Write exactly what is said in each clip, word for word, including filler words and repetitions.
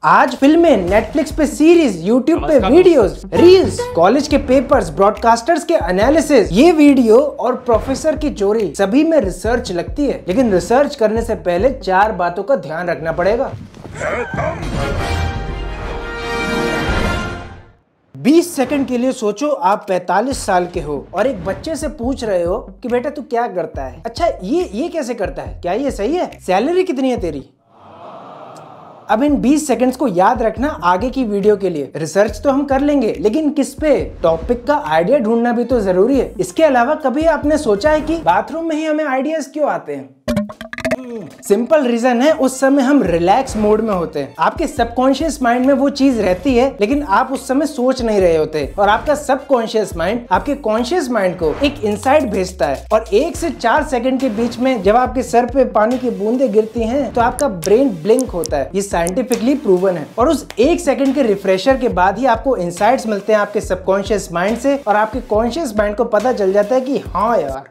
आज फिल्में, नेटफ्लिक्स पे सीरीज, यूट्यूब पे वीडियोस, रील्स, कॉलेज के पेपर्स, ब्रॉडकास्टर्स के एनालिसिस, ये वीडियो और प्रोफेसर की चोरी, सभी में रिसर्च लगती है। लेकिन रिसर्च करने से पहले चार बातों का ध्यान रखना पड़ेगा। बीस सेकंड के लिए सोचो, आप पैंतालीस साल के हो और एक बच्चे से पूछ रहे हो कि बेटा तू क्या करता है। अच्छा ये ये कैसे करता है, क्या ये सही है, सैलरी कितनी है तेरी। अब इन बीस सेकंड्स को याद रखना आगे की वीडियो के लिए। रिसर्च तो हम कर लेंगे, लेकिन किस पे, टॉपिक का आइडिया ढूंढना भी तो जरूरी है। इसके अलावा कभी आपने सोचा है कि बाथरूम में ही हमें आइडियाज क्यों आते हैं? सिंपल रीजन है, उस समय हम रिलैक्स मोड में होते हैं। आपके सबकॉन्शियस माइंड में वो चीज रहती है, लेकिन आप उस समय सोच नहीं रहे होते और आपका सबकॉन्शियस माइंड आपके कॉन्शियस माइंड को एक इनसाइट भेजता है और एक से चार सेकंड के बीच में जब आपके सर पे पानी की बूंदें गिरती हैं तो आपका ब्रेन ब्लिंक होता है। ये साइंटिफिकली प्रूवन है और उस एक सेकंड के रिफ्रेशर के बाद ही आपको इनसाइट्स मिलते हैं आपके सबकॉन्शियस माइंड से और आपके कॉन्शियस माइंड को पता चल जाता है कि हाँ यार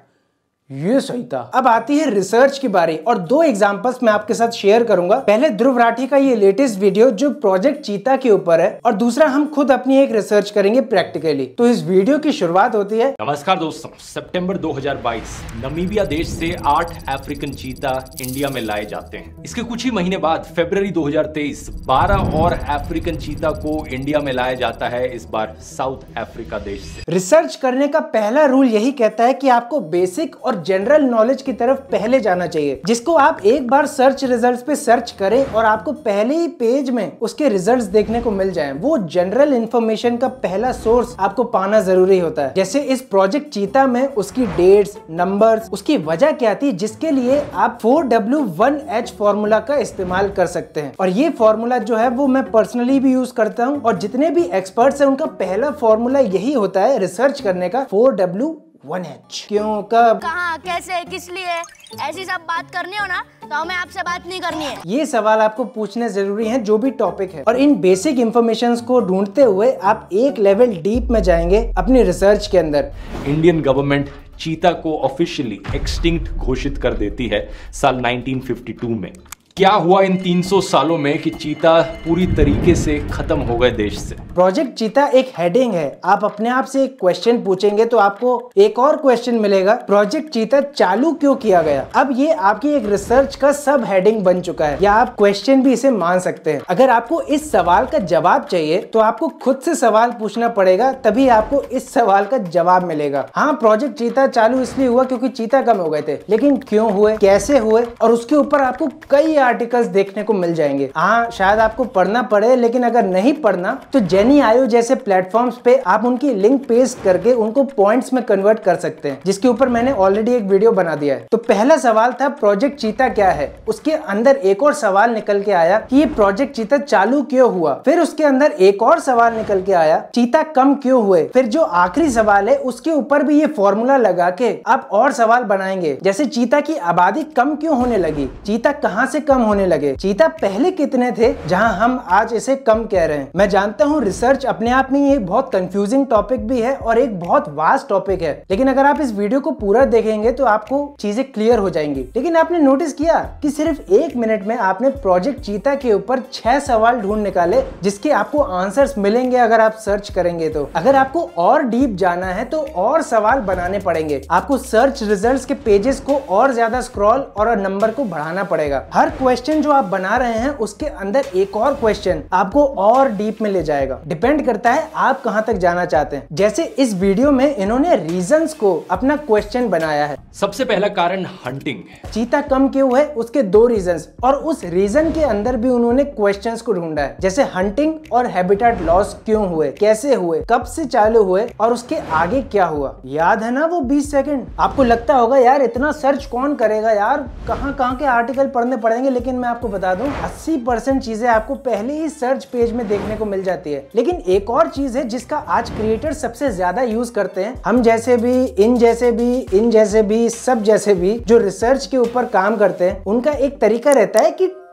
ये सही था। अब आती है रिसर्च की बारी और दो एग्जांपल्स मैं आपके साथ शेयर करूंगा। पहले ध्रुव राठी का ये लेटेस्ट वीडियो जो प्रोजेक्ट चीता के ऊपर है और दूसरा हम खुद अपनी एक रिसर्च करेंगे प्रैक्टिकली। तो इस वीडियो की शुरुआत होती है। नमस्कार दोस्तों, सितंबर दो हज़ार बाईस नमीबिया देश से आठ अफ्रीकन चीता इंडिया में लाए जाते हैं। इसके कुछ ही महीने बाद फरवरी दो हज़ार तेईस बारह और अफ्रीकन चीता को इंडिया में लाया जाता है, इस बार साउथ अफ्रीका देश से। रिसर्च करने का पहला रूल यही कहता है कि आपको बेसिक और जनरल नॉलेज की तरफ पहले जाना चाहिए, जिसको आप एक बार सर्च रिजल्ट्स पे सर्च करें और आपको पहले ही पेज में उसके रिजल्ट्स देखने को मिल जाएं। वो जनरल इंफॉर्मेशन का पहला सोर्स आपको पाना जरूरी होता है। जैसे इस प्रोजेक्ट चीता में उसकी डेट्स, नंबर्स, उसकी वजह क्या थी, जिसके लिए आप four W one H formula का इस्तेमाल कर सकते हैं। और ये फॉर्मूला जो है वो मैं पर्सनली भी यूज करता हूँ और जितने भी एक्सपर्ट्स हैं उनका पहला फॉर्मूला यही होता है रिसर्च करने का, फोर डब्ल्यू वन एच। क्यों, कब, कहाँ, कैसे, किस लिए, ऐसी सब बात करनी हो ना तो हमें आपसे बात नहीं करनी है। ये सवाल आपको पूछने जरूरी हैं जो भी टॉपिक है। और इन बेसिक इंफॉर्मेशंस को ढूंढते हुए आप एक लेवल डीप में जाएंगे अपनी रिसर्च के अंदर। इंडियन गवर्नमेंट चीता को ऑफिशियली एक्सटिंक्ट घोषित कर देती है साल नाइनटीन फिफ्टी टू में। क्या हुआ इन तीन सौ सालों में कि चीता पूरी तरीके से खत्म हो गए देश से? प्रोजेक्ट चीता एक हेडिंग है। आप अपने आप से एक क्वेश्चन पूछेंगे तो आपको एक और क्वेश्चन मिलेगा, प्रोजेक्ट चीता चालू क्यों किया गया। अब ये आपकी एक रिसर्च का सब हेडिंग बन चुका है, या आप क्वेश्चन भी इसे मान सकते हैं। अगर आपको इस सवाल का जवाब चाहिए तो आपको खुद से सवाल पूछना पड़ेगा, तभी आपको इस सवाल का जवाब मिलेगा। हाँ, प्रोजेक्ट चीता चालू इसलिए हुआ क्योंकि चीता कम हो गए थे, लेकिन क्यों हुए, कैसे हुए, और उसके ऊपर आपको कई आर्टिकल्स देखने को मिल जाएंगे। हाँ, शायद आपको पढ़ना पड़े, लेकिन अगर नहीं पढ़ना तो जेनी आयो जैसे प्लेटफॉर्म्स पे आप उनकी लिंक पेस्ट करके उनको पॉइंट्स में कन्वर्ट कर सकते हैं, जिसके ऊपर मैंने ऑलरेडी एक वीडियो बना दिया है। तो पहला सवाल था प्रोजेक्ट चीता क्या है। उसके अंदर एक और सवाल निकल के आया कि ये प्रोजेक्ट चीता चालू क्यों हुआ। फिर उसके अंदर एक और सवाल निकल के आया, चीता कम क्यों हुए। फिर जो आखिरी सवाल है उसके ऊपर भी ये फॉर्मूला लगा के आप और सवाल बनाएंगे, जैसे चीता की आबादी कम क्यों होने लगी, चीता कहाँ से कम होने लगे, चीता पहले कितने थे जहां हम आज इसे कम कह रहे हैं। मैं जानता हूं रिसर्च अपने आप में ये बहुत कंफ्यूजिंग टॉपिक भी है और एक बहुत वास्ट टॉपिक है, लेकिन अगर आप इस वीडियो को पूरा देखेंगे तो आपको चीजें क्लियर हो जाएंगी। लेकिन आपने नोटिस किया कि सिर्फ एक मिनट में आपने प्रोजेक्ट चीता के ऊपर छह सवाल ढूंढ निकाले, जिसके आपको आंसर्स मिलेंगे अगर आप सर्च करेंगे तो। अगर आपको और डीप जाना है तो और सवाल बनाने पड़ेंगे, आपको सर्च रिजल्ट्स के पेजेस को और ज्यादा स्क्रॉल और नंबर को बढ़ाना पड़ेगा। हर क्वेश्चन जो आप बना रहे हैं उसके अंदर एक और क्वेश्चन आपको और डीप में ले जाएगा। डिपेंड करता है आप कहां तक जाना चाहते हैं। जैसे इस वीडियो में इन्होंने रीजंस को अपना क्वेश्चन बनाया है। सबसे पहला कारण हंटिंग है। चीता कम क्यों है, उसके दो रीजंस, और उस रीजन के अंदर भी उन्होंने क्वेश्चंस को ढूंढा है, जैसे हंटिंग और हैबिटेट लॉस क्यों हुए, कैसे हुए, कब से चालू हुए और उसके आगे क्या हुआ। याद है ना वो बीस सेकंड। आपको लगता होगा यार इतना सर्च कौन करेगा यार, कहां कहां के आर्टिकल पढ़ने पड़ेंगे, लेकिन मैं आपको बता दूं अस्सी परसेंट चीजें आपको पहले ही सर्च पेज में देखने को मिल जाती है। लेकिन एक और चीज है जिसका आज क्रिएटर सबसे ज्यादा यूज करते हैं, हम जैसे भी, इन जैसे भी, इन जैसे भी, सब जैसे भी जो रिसर्च के ऊपर काम करते हैं, उनका एक तरीका रहता है कि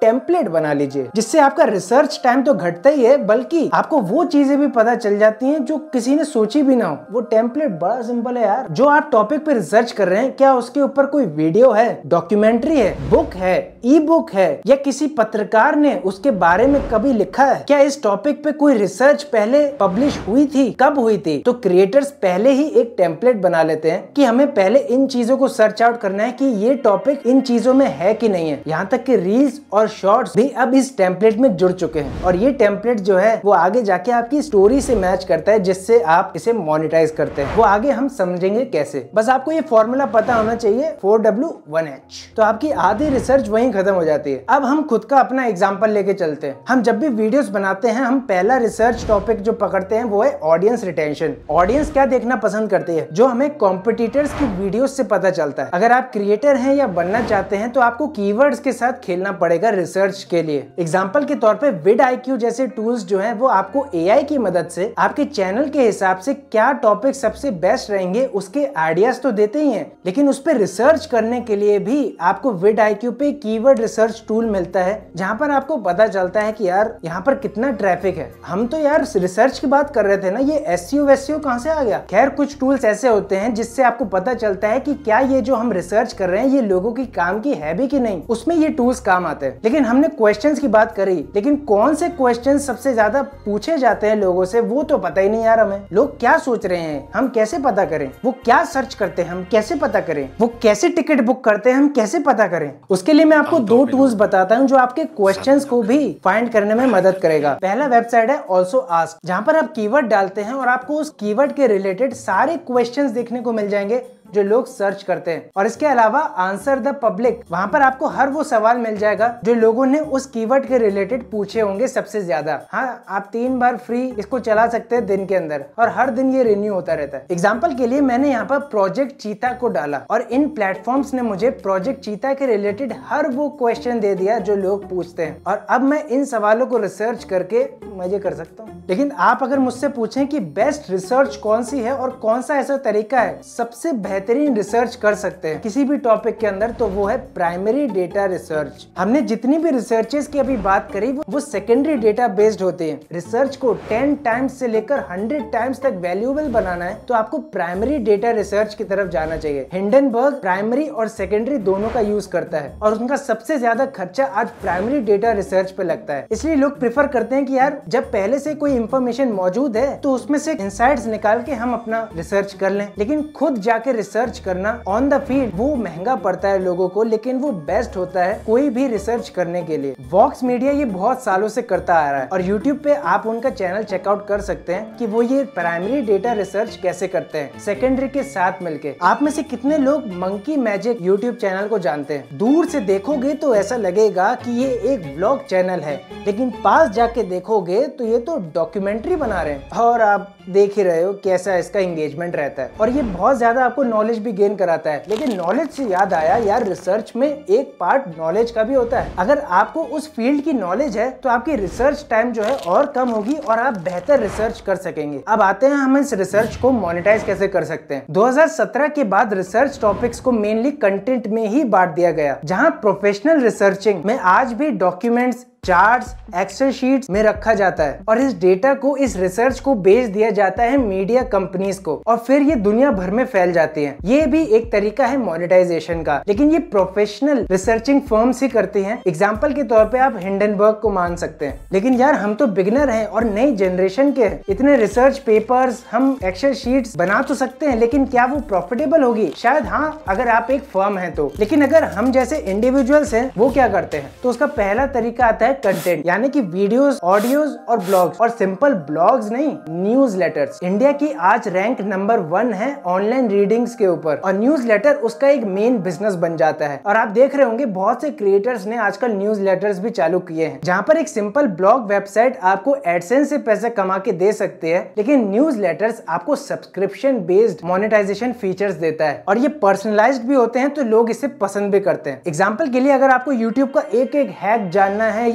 टेम्पलेट बना लीजिए, जिससे आपका रिसर्च टाइम तो घटता ही है, बल्कि आपको वो चीजें भी पता चल जाती हैं जो किसी ने सोची भी ना हो। वो टेम्पलेट बड़ा सिंपल है यार। जो आप टॉपिक पे रिसर्च कर रहे हैं, क्या उसके ऊपर कोई वीडियो है, डॉक्यूमेंट्री है, बुक है, ई बुक है, या किसी पत्रकार ने उसके बारे में कभी लिखा है? क्या इस टॉपिक पे कोई रिसर्च पहले पब्लिश हुई थी, कब हुई थी? तो क्रिएटर्स पहले ही एक टेम्पलेट बना लेते हैं कि हमें पहले इन चीजों को सर्च आउट करना है कि ये टॉपिक इन चीजों में है कि नहीं है। यहाँ तक कि रील्स और शॉर्ट्स भी अब इस टेम्पलेट में जुड़ चुके हैं, और ये टेम्पलेट जो है वो आगे जाके आपकी स्टोरी से मैच करता है, जिससे आप इसे मोनेटाइज करते हैं। वो आगे हम समझेंगे कैसे। बस आपको ये फॉर्मूला पता होना चाहिए, फोर डब्ल्यू वन एच, तो आपकी आधी रिसर्च वहीं खत्म हो जाती है। अब हम खुद का अपना एग्जांपल लेके चलते हैं। हम जब भी वीडियोस बनाते हैं, हम पहला रिसर्च टॉपिक जो पकड़ते हैं वो है ऑडियंस रिटेंशन। ऑडियंस क्या देखना पसंद करती है, जो हमें कॉम्पिटिटर्स की वीडियोस से पता चलता है। अगर आप क्रिएटर हैं या बनना चाहते हैं तो आपको कीवर्ड्स के साथ खेलना पड़ेगा रिसर्च के लिए। एग्जाम्पल के तौर पे विड आई क्यू जैसे टूल्स जो हैं वो आपको ए आई की मदद से आपके चैनल के हिसाब से क्या टॉपिक सबसे बेस्ट रहेंगे उसके आइडियाज तो देते ही हैं, लेकिन उस पर रिसर्च करने के लिए भी आपको विड आई क्यू पे कीवर्ड रिसर्च टूल मिलता है, जहां पर आपको पता चलता है कि यार यहाँ पर कितना ट्रैफिक है। हम तो यार रिसर्च की बात कर रहे थे ना, ये एसईओ वेसईओ कहां से आ गया? खैर, कुछ टूल्स ऐसे होते हैं जिससे आपको पता चलता है कि क्या ये जो हम रिसर्च कर रहे हैं ये लोगों की काम की है भी कि नहीं, उसमें ये टूल्स काम आते हैं। लेकिन हमने क्वेश्चंस की बात करी, लेकिन कौन से क्वेश्चन सबसे ज्यादा पूछे जाते हैं लोगों से वो तो पता ही नहीं यार हमें। लोग क्या सोच रहे हैं हम कैसे पता करें, वो क्या सर्च करते हैं हम कैसे पता करें, वो कैसे टिकट बुक करते हैं हम कैसे पता करें। उसके लिए मैं आपको दो टूल्स बताता हूँ जो आपके क्वेश्चंस को भी फाइंड करने में मदद करेगा। पहला वेबसाइट है ऑल्सो आस्क, जहाँ पर आप कीवर्ड डालते हैं और आपको उस कीवर्ड के रिलेटेड सारे क्वेश्चंस देखने को मिल जाएंगे जो लोग सर्च करते हैं। और इसके अलावा आंसर द पब्लिक, वहाँ पर आपको हर वो सवाल मिल जाएगा जो लोगों ने उस कीवर्ड के रिलेटेड पूछे होंगे सबसे ज्यादा। हाँ, आप तीन बार फ्री इसको चला सकते हैं दिन के अंदर, और हर दिन ये रिन्यू होता रहता है। एग्जाम्पल के लिए मैंने यहाँ पर प्रोजेक्ट चीता को डाला और इन प्लेटफॉर्म्स ने मुझे प्रोजेक्ट चीता के रिलेटेड हर वो क्वेश्चन दे दिया जो लोग पूछते हैं, और अब मैं इन सवालों को रिसर्च करके मजे कर सकता हूँ। लेकिन आप अगर मुझसे पूछें कि बेस्ट रिसर्च कौन सी है और कौन सा ऐसा तरीका है सबसे बेहतरीन रिसर्च कर सकते हैं किसी भी टॉपिक के अंदर, तो वो है प्राइमरी डेटा रिसर्च। हमने जितनी भी रिसर्चेस की अभी बात करी वो सेकेंडरी डेटा बेस्ड होते हैं। रिसर्च को टेन टाइम्स से लेकर हंड्रेड टाइम्स तक वैल्यूएबल बनाना है तो आपको प्राइमरी डेटा रिसर्च की तरफ जाना चाहिए। हिंडनबर्ग प्राइमरी और सेकेंडरी दोनों का यूज करता है, और उनका सबसे ज्यादा खर्चा आज प्राइमरी डेटा रिसर्च पे लगता है। इसलिए लोग प्रेफर करते हैं कि यार जब पहले से कोई इंफॉर्मेशन मौजूद है तो उसमें से इंसाइट्स निकाल के हम अपना रिसर्च कर लें, लेकिन खुद जाके रिसर्च करना ऑन द फील्ड वो महंगा पड़ता है लोगों को, लेकिन वो बेस्ट होता है कोई भी रिसर्च करने के लिए। वॉक्स मीडिया ये बहुत सालों से करता आ रहा है, और यूट्यूब पे आप उनका चैनल चेकआउट कर सकते हैं कि वो ये प्राइमरी डेटा रिसर्च कैसे करते हैं सेकेंडरी के साथ मिलके। आप में से कितने लोग मंकी मैजिक यूट्यूब चैनल को जानते हैं? दूर से देखोगे तो ऐसा लगेगा कि ये एक व्लॉग चैनल है, लेकिन पास जाके देखोगे तो ये तो डॉक्यूमेंट्री बना रहे हैं, और आप देख ही रहे हो कैसा इसका एंगेजमेंट रहता है, और ये बहुत ज्यादा आपको नॉलेज भी गेन कराता है। लेकिन नॉलेज से याद आया यार, रिसर्च में एक पार्ट नॉलेज का भी होता है। अगर आपको उस फील्ड की नॉलेज है तो आपकी रिसर्च टाइम जो है और कम होगी और आप बेहतर रिसर्च कर सकेंगे। अब आते हैं हम इस रिसर्च को मोनेटाइज कैसे कर सकते हैं। दो हज़ार सत्रह के बाद रिसर्च टॉपिक्स को मेनली कंटेंट में ही बांट दिया गया, जहां प्रोफेशनल रिसर्चिंग में आज भी डॉक्यूमेंट्स, चार्ट्स, एक्सेल शीट्स में रखा जाता है, और इस डेटा को, इस रिसर्च को बेच दिया जाता है मीडिया कंपनीज को, और फिर ये दुनिया भर में फैल जाती है। ये भी एक तरीका है मोनेटाइजेशन का, लेकिन ये प्रोफेशनल रिसर्चिंग फर्म्स ही करती हैं। एग्जांपल के तौर पे आप हिंडनबर्ग को मान सकते हैं। लेकिन यार हम तो बिगिनर हैं और नई जनरेशन के हैं। इतने रिसर्च पेपर्स, हम एक्सेल शीट्स बना तो सकते हैं, लेकिन क्या वो प्रॉफिटेबल होगी? शायद हाँ, अगर आप एक फर्म है तो। लेकिन अगर हम जैसे इंडिविजुअल्स हैं, वो क्या करते हैं? तो उसका पहला तरीका आता है कंटेंट, यानी कि वीडियोस, ऑडियोज और ब्लॉग्स, और सिंपल ब्लॉग्स नहीं, न्यूज लेटर्स। इंडिया की आज रैंक नंबर वन है ऑनलाइन रीडिंग्स के ऊपर, और न्यूज लेटर उसका एक मेन बिजनेस बन जाता है। और आप देख रहे होंगे बहुत से क्रिएटर्स ने आजकल न्यूज लेटर्स भी चालू किए हैं, जहां पर एक सिंपल ब्लॉग वेबसाइट आपको एडसेंस से पैसे कमा के दे सकते हैं, लेकिन न्यूज लेटर्स आपको सब्सक्रिप्शन बेस्ड मोनेटाइजेशन फीचर्स देता है, और ये पर्सनलाइज्ड भी होते हैं तो लोग इसे पसंद भी करते हैं। एग्जाम्पल के लिए अगर आपको यूट्यूब का एक एक हैक जानना है या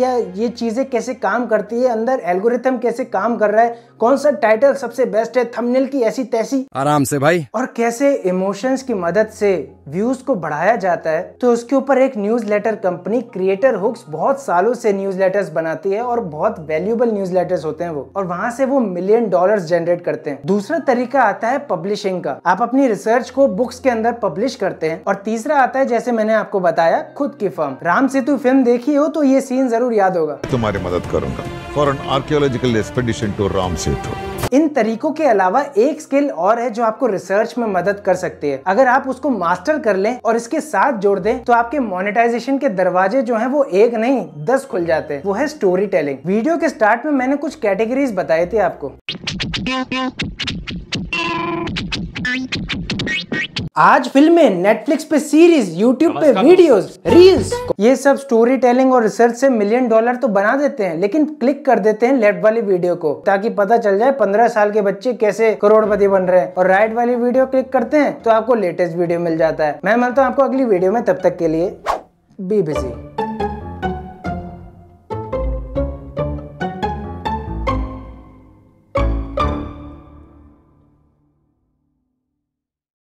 या ये चीजें कैसे काम करती है, अंदर एल्गोरिथम कैसे काम कर रहा है, कौन सा टाइटल सबसे बेस्ट है, थंबनेल की ऐसी तैसी, आराम से भाई, और कैसे इमोशंस की मदद से व्यूज को बढ़ाया जाता है। तो उसके ऊपर एक न्यूज़लेटर कंपनी क्रिएटर हुक्स बहुत सालों से न्यूज़लेटर्स बनाती है और बहुत वैल्यूएबल न्यूज़लेटर्स होते हैं वो, और वहां से वो मिलियन डॉलर्स जनरेट करते हैं। दूसरा तरीका आता है पब्लिशिंग का, आप अपनी रिसर्च को बुक्स के अंदर पब्लिश करते हैं। और तीसरा आता है, जैसे मैंने आपको बताया, खुद की फर्म। राम सेतु फिल्म देखी हो तो ये सीन जरूर याद होगा। तुम्हारी मदद करूंगा for an archaeological expedition to Ram Setu. इन तरीकों के अलावा एक स्किल और है जो आपको रिसर्च में मदद कर सकती है। अगर आप उसको मास्टर कर लें और इसके साथ जोड़ दें तो आपके मोनेटाइजेशन के दरवाजे जो हैं वो एक नहीं दस खुल जाते हैं। वो है स्टोरी टेलिंग। वीडियो के स्टार्ट में मैंने कुछ कैटेगरीज बताए थे आपको। आज फिल्में, नेटफ्लिक्स पे सीरीज, यूट्यूब पे वीडियोस, रील्स, ये सब स्टोरी टेलिंग और रिसर्च से मिलियन डॉलर तो बना देते हैं, लेकिन क्लिक कर देते हैं लेफ्ट वाली वीडियो को ताकि पता चल जाए पंद्रह साल के बच्चे कैसे करोड़पति बन रहे हैं, और राइट वाली वीडियो क्लिक करते हैं तो आपको लेटेस्ट वीडियो मिल जाता है। मैं मिलता हूँ आपको अगली वीडियो में, तब तक के लिए बी बिजी।